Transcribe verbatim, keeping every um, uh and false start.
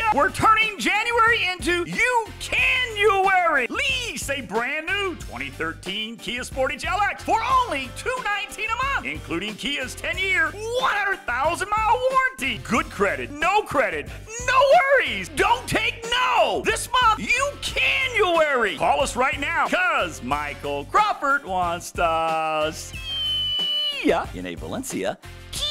We're turning January into U-Cannn-Uary. Lease a brand new twenty thirteen Kia Sportage L X for only two hundred nineteen dollars a month, including Kia's ten year, one hundred thousand mile warranty. Good credit, no credit, no worries. Don't take no. This month, U-Cannn-Uary. Call us right now, cause Michael Crawford wants to see ya in a Valencia Kia